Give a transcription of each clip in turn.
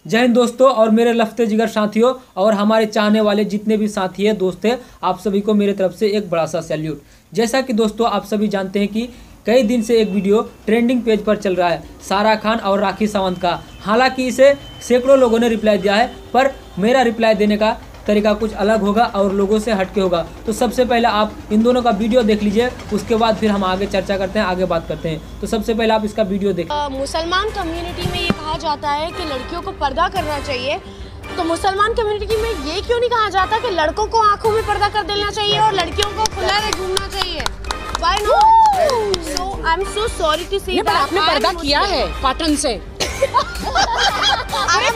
जय हिंद दोस्तों और मेरे लफ्ते जिगर साथियों और हमारे चाहने वाले जितने भी साथी हैं दोस्त हैं, आप सभी को मेरे तरफ से एक बड़ा सा सैल्यूट। जैसा कि दोस्तों आप सभी जानते हैं कि कई दिन से एक वीडियो ट्रेंडिंग पेज पर चल रहा है सारा खान और राखी सावंत का। हालांकि इसे सैकड़ों लोगों ने रिप्लाई दिया है, पर मेरा रिप्लाई देने का तरीका कुछ अलग होगा और लोगों से हटके होगा। तो सबसे पहले आप इन दोनों का वीडियो देख लीजिए, उसके बाद फिर हम आगे चर्चा करते हैं, आगे बात करते हैं। तो सबसे पहले आप इसका वीडियो देखिए। मुसलमान कम्युनिटी में ये कहा जाता है कि लड़कियों को पर्दा करना चाहिए, तो मुसलमान कम्युनिटी में ये क्यों नहीं कहा जाता कि लड़कों को आंखों में पर्दा कर देना चाहिए और लड़कियों को खुला में घूमना चाहिए? Why not? So I'm so sorry to say that आपने पर्दा किया है पाटन से। I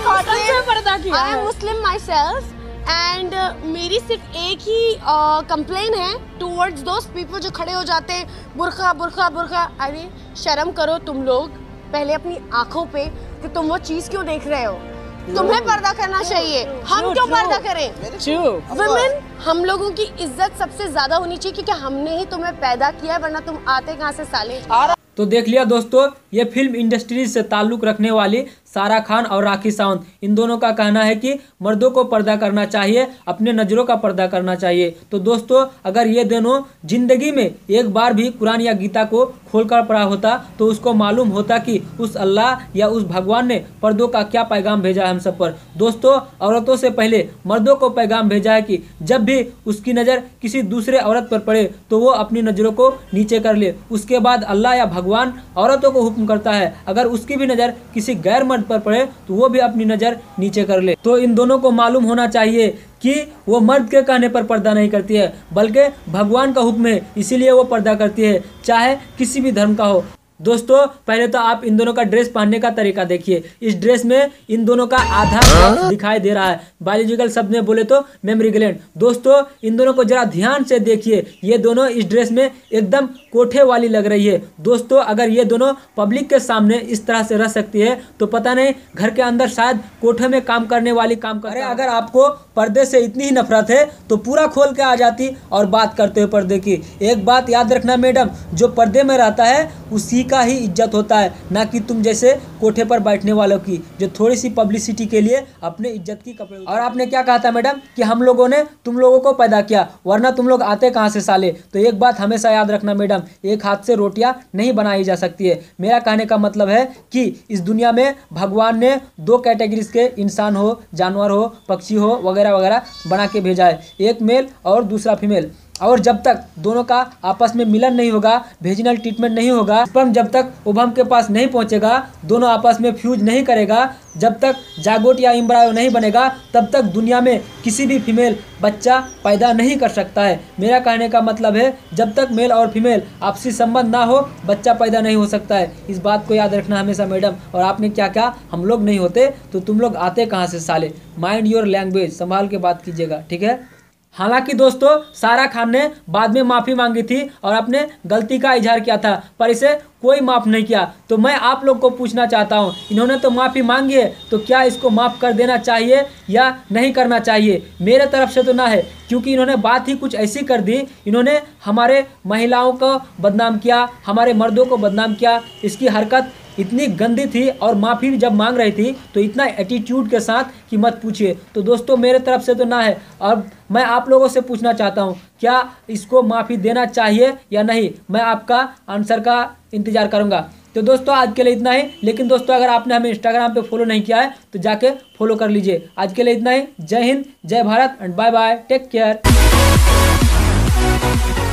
am Muslim myself and मेरी सिर्फ एक ही कंप्लेन है towards those people जो खड़े हो जाते हैं बुर्खा बुर्खा बुर्खा। अरे शर्म करो तुम लोग पहले अपनी आंखों पे कि तुम वो चीज क्यों देख रहे हो। तुम्हें पर्दा करना चाहिए, हम क्यों पर्दा करें? वुमेन, हम लोगों की इज्जत सबसे ज्यादा होनी चाहिए क्योंकि हमने ही तुम्हें पैदा किया है, वरना तुम आते कहाँ से साले। तो देख लिया दोस्तों, ये फिल्म इंडस्ट्री से ताल्लुक रखने वाली सारा खान और राखी सावंत, इन दोनों का कहना है कि मर्दों को पर्दा करना चाहिए, अपने नज़रों का पर्दा करना चाहिए। तो दोस्तों अगर ये दोनों जिंदगी में एक बार भी कुरान या गीता को खोलकर पढ़ा होता तो उसको मालूम होता कि उस अल्लाह या उस भगवान ने पर्दों का क्या पैगाम भेजा है हम सब पर। दोस्तों औरतों से पहले मर्दों को पैगाम भेजा है कि जब भी उसकी नज़र किसी दूसरे औरत पर पड़े तो वो अपनी नज़रों को नीचे कर ले। उसके बाद अल्लाह या भगवान औरतों को हुक्म करता है अगर उसकी भी नज़र किसी गैर मर्द पर पड़े तो वो भी अपनी नज़र नीचे कर ले। तो इन दोनों को मालूम होना चाहिए कि वो मर्द के कहने पर पर्दा नहीं करती है, बल्कि भगवान का हुक्म है, इसीलिए वो पर्दा करती है, चाहे किसी भी धर्म का हो। दोस्तों पहले तो आप इन दोनों का ड्रेस पहनने का तरीका देखिए। इस ड्रेस में इन दोनों का आधा दिखाई दे रहा है, बायोलॉजिकल शब्द में बोले तो मेमोरी ग्लैंड। दोस्तों इन दोनों को जरा ध्यान से देखिए, ये दोनों इस ड्रेस में एकदम कोठे वाली लग रही है। दोस्तों अगर ये दोनों पब्लिक के सामने इस तरह से रह सकती है तो पता नहीं घर के अंदर शायद कोठे में काम करने वाली काम कर। अगर आपको पर्दे से इतनी ही नफरत है तो पूरा खोल के आ जाती और बात करते हुए पर्दे की। एक बात याद रखना मैडम, जो पर्दे में रहता है उसी का ही इज्जत होता है, ना कि तुम जैसे कोठे पर बैठने वालों की जो थोड़ी सी पब्लिसिटी के लिए अपने इज्जत की कपड़े। और आपने क्या कहा था मैडम कि हम लोगों ने तुम लोगों को पैदा किया, वरना तुम लोग आते कहाँ से साले। तो एक बात हमेशा याद रखना मैडम, एक हाथ से रोटियां नहीं बनाई जा सकती है। मेरा कहने का मतलब है कि इस दुनिया में भगवान ने दो कैटेगरीज के इंसान हो, जानवर हो, पक्षी हो, वगैरह वगैरह बना के भेजा है, एक मेल और दूसरा फीमेल। और जब तक दोनों का आपस में मिलन नहीं होगा, वेजिनल ट्रीटमेंट नहीं होगा, स्पर्म जब तक ओवम के पास नहीं पहुंचेगा, दोनों आपस में फ्यूज नहीं करेगा, जब तक जागोट या एम्ब्रायो नहीं बनेगा, तब तक दुनिया में किसी भी फीमेल बच्चा पैदा नहीं कर सकता है। मेरा कहने का मतलब है जब तक मेल और फीमेल आपसी संबंध ना हो बच्चा पैदा नहीं हो सकता है। इस बात को याद रखना हमेशा मैडम। और आपने क्या कहा हम लोग नहीं होते तो तुम लोग आते कहाँ से साले। माइंड योर लैंग्वेज, संभाल के बात कीजिएगा, ठीक है। हालांकि दोस्तों सारा खान ने बाद में माफ़ी मांगी थी और अपने गलती का इजहार किया था, पर इसे कोई माफ़ नहीं किया। तो मैं आप लोग को पूछना चाहता हूं, इन्होंने तो माफ़ी मांगी है तो क्या इसको माफ़ कर देना चाहिए या नहीं करना चाहिए? मेरे तरफ से तो ना है, क्योंकि इन्होंने बात ही कुछ ऐसी कर दी, इन्होंने हमारे महिलाओं को बदनाम किया, हमारे मर्दों को बदनाम किया। इसकी हरकत इतनी गंदी थी और माफ़ी जब मांग रही थी तो इतना एटीट्यूड के साथ कि मत पूछिए। तो दोस्तों मेरे तरफ से तो ना है, और मैं आप लोगों से पूछना चाहता हूं क्या इसको माफ़ी देना चाहिए या नहीं? मैं आपका आंसर का इंतज़ार करूंगा। तो दोस्तों आज के लिए इतना ही, लेकिन दोस्तों अगर आपने हमें इंस्टाग्राम पे फॉलो नहीं किया है तो जाके फॉलो कर लीजिए। आज के लिए इतना ही। जय हिंद, जय Bharat and bye bye, take care.